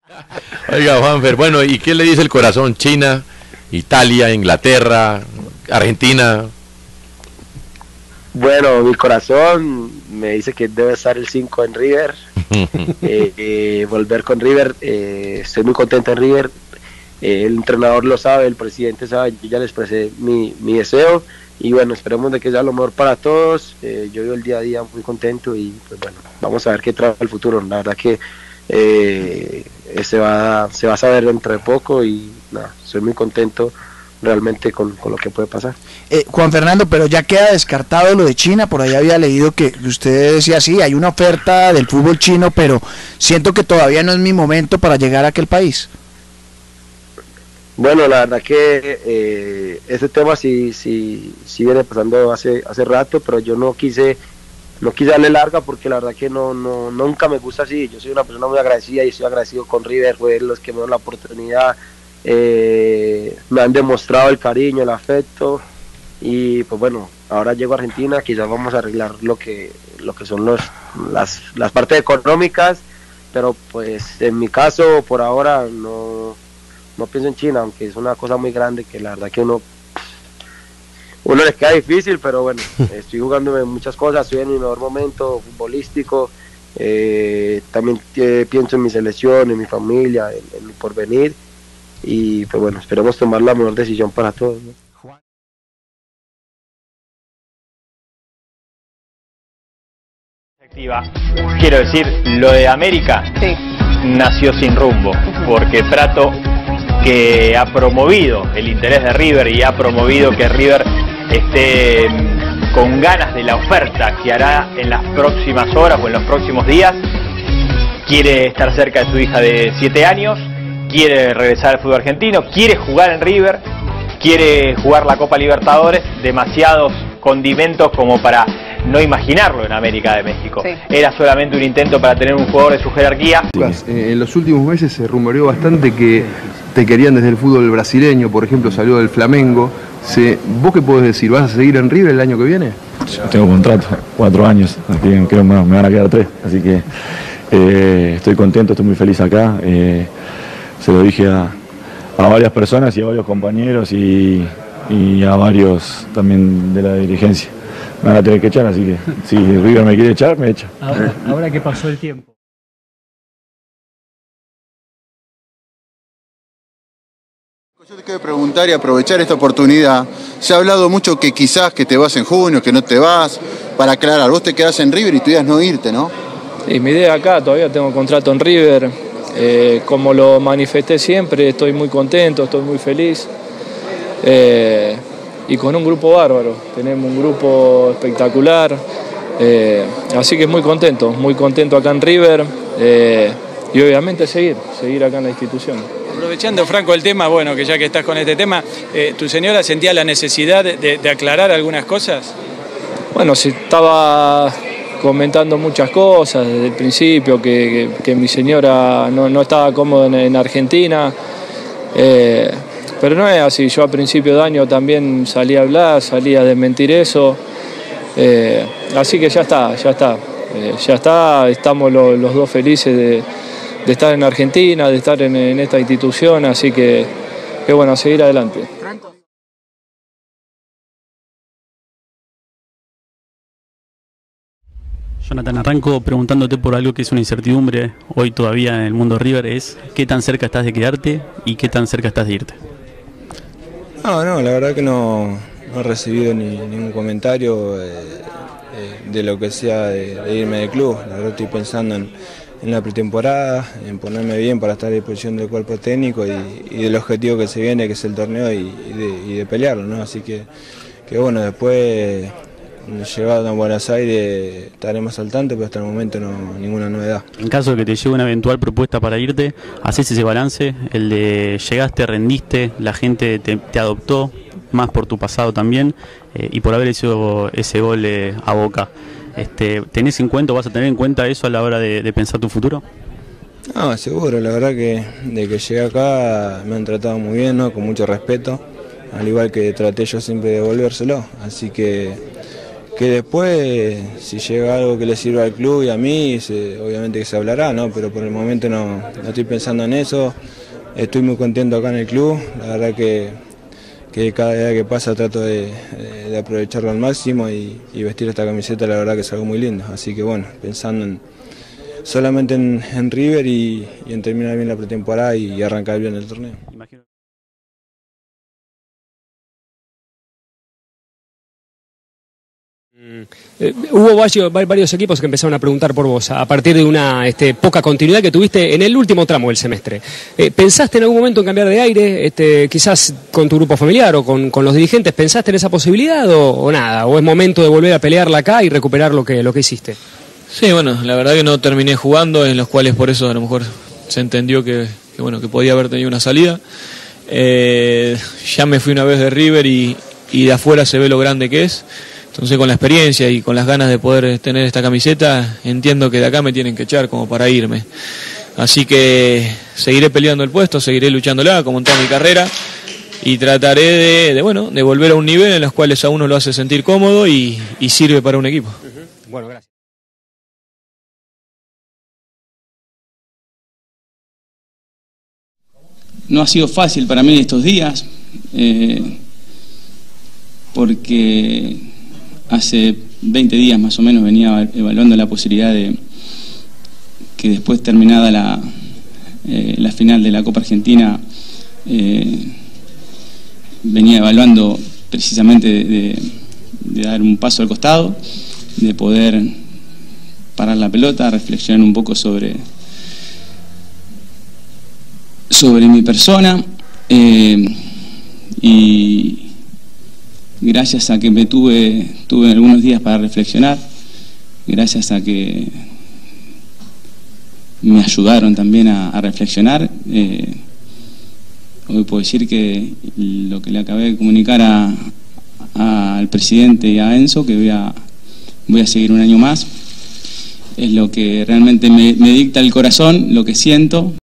Oiga, Juanfer, bueno, ¿y qué le dice el corazón? China, Italia, Inglaterra, Argentina. Bueno, mi corazón me dice que debe estar el 5 en River, volver con River, estoy muy contento en River, el entrenador lo sabe, el presidente sabe, yo ya le expresé mi deseo y bueno, esperemos de que sea lo mejor para todos. Yo vivo el día a día muy contento y pues bueno, vamos a ver qué trae el futuro. La verdad que se va a saber dentro de poco y nada, estoy muy contento realmente con lo que puede pasar. Juan Fernando, pero ya queda descartado lo de China. Por ahí había leído que usted decía, sí, hay una oferta del fútbol chino, pero siento que todavía no es mi momento para llegar a aquel país. Bueno, la verdad que ese tema sí viene pasando hace rato, pero yo no quise darle larga porque la verdad que nunca me gusta así. Yo soy una persona muy agradecida y estoy agradecido con River, fue los que me dieron la oportunidad, me han demostrado el cariño, el afecto y pues bueno, ahora llego a Argentina, quizás vamos a arreglar lo que son las partes económicas, pero pues en mi caso por ahora no pienso en China, aunque es una cosa muy grande que la verdad que uno les queda difícil, pero bueno, estoy jugándome muchas cosas, estoy en mi mejor momento futbolístico, también pienso en mi selección, en mi familia, en mi porvenir y pues bueno, esperemos tomar la mejor decisión para todos, ¿no? Quiero decir, lo de América sí nació sin rumbo, porque Prato, que ha promovido el interés de River y ha promovido que River esté con ganas de la oferta que hará en las próximas horas o en los próximos días, quiere estar cerca de su hija de 7 años, quiere regresar al fútbol argentino, quiere jugar en River, quiere jugar la Copa Libertadores, demasiados condimentos como para no imaginarlo en América de México. Sí. Era solamente un intento para tener un jugador de su jerarquía. En los últimos meses se rumoreó bastante que te querían desde el fútbol brasileño, por ejemplo salió del Flamengo. ¿Vos qué podés decir? ¿Vas a seguir en River el año que viene? Yo tengo contrato, 4 años, así que creo que me van a quedar 3, así que estoy contento, estoy muy feliz acá. Se lo dije a varias personas y a varios compañeros y a varios también de la dirigencia. Me van a tener que echar, así que si River me quiere echar, me echa. Ahora que pasó el tiempo. Yo te quiero preguntar y aprovechar esta oportunidad. Se ha hablado mucho que quizás que te vas en junio, que no te vas. Para aclarar, vos te quedás en River y tu idea es no irte, ¿no? Sí, mi idea acá, todavía tengo contrato en River. Como lo manifesté siempre, estoy muy contento, estoy muy feliz. Y con un grupo bárbaro, tenemos un grupo espectacular, así que muy contento acá en River y obviamente seguir acá en la institución. Aprovechando, Franco, el tema, bueno, que ya que estás con este tema, ¿tu señora sentía la necesidad de aclarar algunas cosas? Bueno, se estaba comentando muchas cosas desde el principio, que mi señora no estaba cómoda en Argentina. Pero no es así, yo a principio de año también salí a hablar, salí a desmentir eso, así que ya está, estamos los dos felices de estar en Argentina, de estar en esta institución, así que bueno, a seguir adelante. Jonathan, arranco preguntándote por algo que es una incertidumbre hoy todavía en el mundo River, es ¿qué tan cerca estás de quedarte y qué tan cerca estás de irte? No, la verdad que no he recibido ningún comentario de lo que sea de irme del club. La verdad estoy pensando en la pretemporada, en ponerme bien para estar a disposición del cuerpo técnico y del objetivo que se viene, que es el torneo y de pelearlo, ¿no? Así que bueno, después llegado a Buenos Aires estaremos al tanto, pero hasta el momento ninguna novedad. En caso de que te llegue una eventual propuesta para irte, ¿haces ese balance? El de llegaste, rendiste, la gente te adoptó, más por tu pasado también, y por haber hecho ese gol a Boca. ¿Tenés en cuenta o vas a tener en cuenta eso a la hora de pensar tu futuro? No, seguro, la verdad que de que llegué acá me han tratado muy bien, ¿no? Con mucho respeto, al igual que traté yo siempre de devolvérselo, así que Que después, si llega algo que le sirva al club y a mí, obviamente que se hablará, ¿no? Pero por el momento no estoy pensando en eso. Estoy muy contento acá en el club, la verdad que cada día que pasa trato de aprovecharlo al máximo y vestir esta camiseta, la verdad que es algo muy lindo. Así que bueno, pensando solamente en River y en terminar bien la pretemporada y arrancar bien el torneo. Hubo varios equipos que empezaron a preguntar por vos a partir de una poca continuidad que tuviste en el último tramo del semestre. ¿Pensaste en algún momento en cambiar de aire, quizás con tu grupo familiar o con los dirigentes? ¿Pensaste en esa posibilidad o nada? ¿O es momento de volver a pelearla acá y recuperar lo que hiciste? Sí, bueno, la verdad que no terminé jugando, en los cuales por eso a lo mejor se entendió que podía haber tenido una salida. Ya me fui una vez de River y de afuera se ve lo grande que es. Entonces con la experiencia y con las ganas de poder tener esta camiseta, entiendo que de acá me tienen que echar como para irme. Así que seguiré peleando el puesto, seguiré luchándola como en toda mi carrera y trataré de volver a un nivel en los cuales a uno lo hace sentir cómodo y sirve para un equipo. Bueno, gracias. No ha sido fácil para mí estos días, porque hace 20 días más o menos venía evaluando la posibilidad de que después terminada la final de la Copa Argentina, venía evaluando precisamente de dar un paso al costado, de poder parar la pelota, reflexionar un poco sobre mi persona, y gracias a que tuve algunos días para reflexionar, gracias a que me ayudaron también a reflexionar, hoy puedo decir que lo que le acabé de comunicar al presidente y a Enzo, que voy a seguir un año más, es lo que realmente me dicta el corazón, lo que siento,